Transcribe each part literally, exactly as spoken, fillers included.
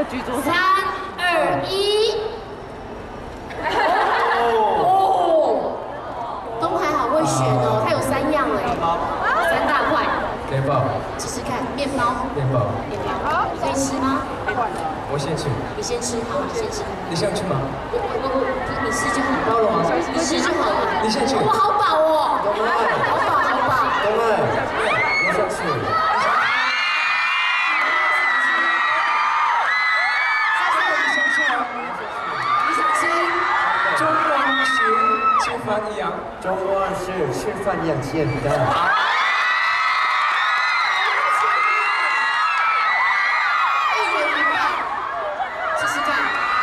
剧作。 三二一。哦，东海好会选哦，它有三样哎，三大块。 面包。 试试看，面包。 面包。 面包，可以吃吗？ 我先吃。 你先吃，好，你先吃。 你想吃吗？ 我我我，你吃就好。包了吗？你吃就好了。 你先吃。 我好饱哦。 东海， 好饱好饱。 东海，我想吃。 你想吃？ 中文是吃饭一样。 中文是吃饭一样简单。 一人一半，试试看。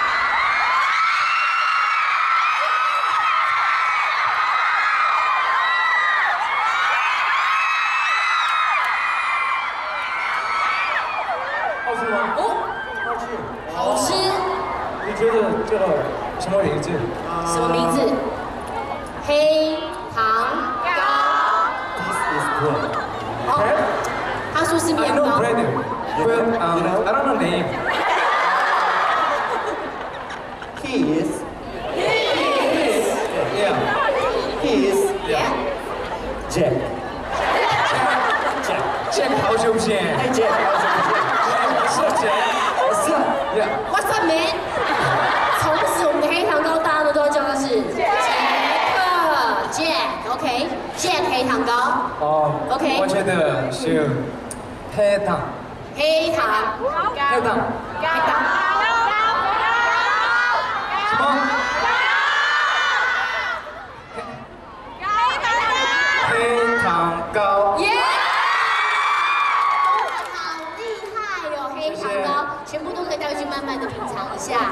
好吃吗？ 哦， 好吃。 好吃。 你觉得这个什么名字？ 什么名字？黑糖糕。 This is bread. 哦，他说是 I 面 know 包。 bread, but um, I don't know name. He is. Yeah. He is Yeah. Jack. Jack. Jack 好久不见。 Hey Jack，好久不见。 是 Jack。 是啊。 Yeah. What's up, man？ 从此我们的黑糖糕大家都都叫他是杰克 Jack，OK，Jack 黑糖糕。 哦。 OK 我觉得是黑糖。 黑糖黑糖。 黑糖。 什么？黑糖糕。 耶！好厉害哦，黑糖糕，全部都可以带回去慢慢的品尝一下。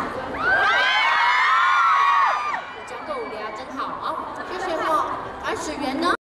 讲够无聊，真好啊！谢谢哦。而水源呢？